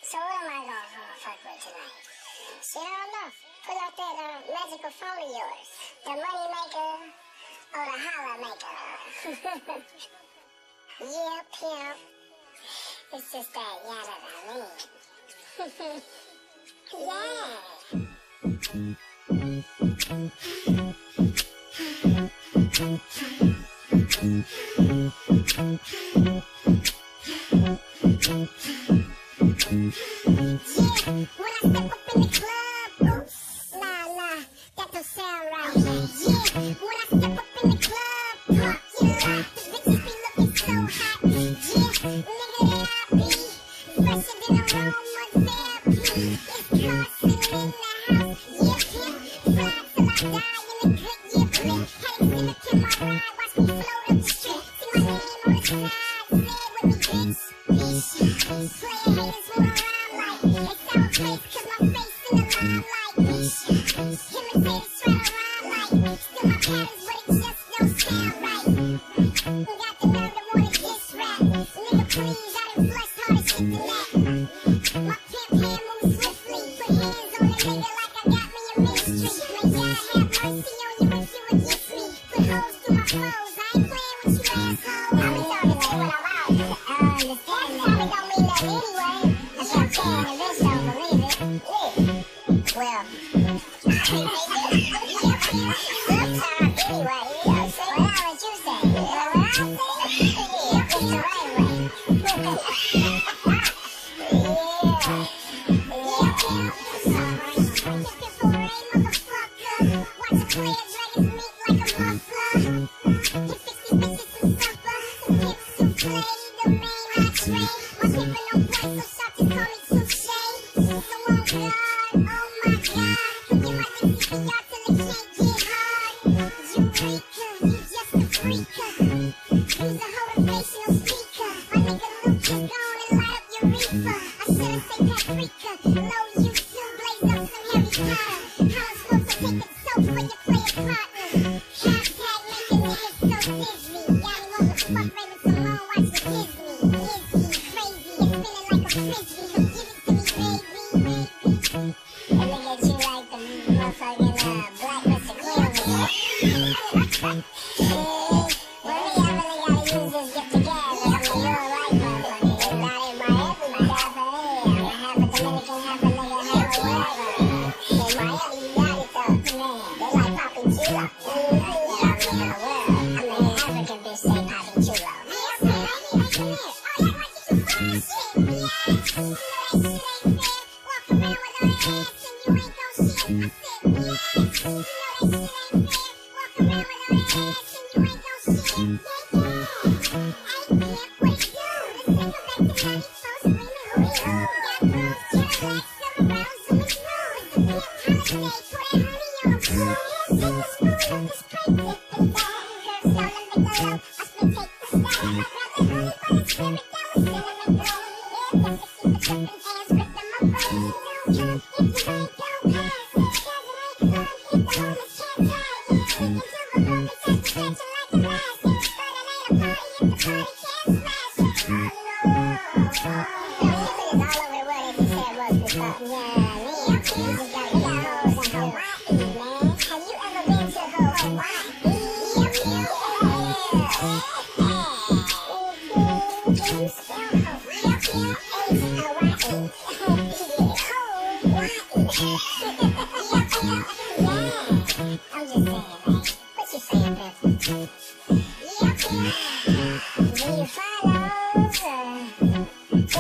So what am I gonna fuck with tonight? Shit, I don't know. Pull out that magical phone of yours. The money maker or the holla maker. Yeah, pimp. It's just that yada when I step up in the club, oops, nah, that don't sound right. Yeah, when I step up in the club, parking lot, the bitches be looking so hot. Yeah, nigga, that I be fresher than a Roma therapy. It's Carson in the house. Yeah, slide till I die in the grip. Yeah, grip. Headaches in the Kim, I ride, watch me float up the strip. See my name on the side, say it with me, bitch. Player haters wanna rhyme like they sour face, cause my face in the limelight. Imitators try to rhyme like still my patterns, but it just don't sound right. Got the nerve to wanna diss rap. Nigga, please, I done flushed harder shit than that. My pimp hand moves swiftly. Put hands on a nigga like I got me a ministry. May God have mercy on you if you against me. Put holes through my clothes. I ain't playing with you, asshole. I be talking to what I'm out. Understand that. Probably don't mean that anyway. That's what I'm saying. The bitch don't believe it. Yeah. Well, sometime anyway. You know what I'm saying? Well, that's what you say. You know what I say? Yeah, it's the right way.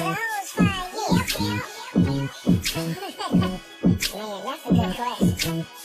Man, that's a good question.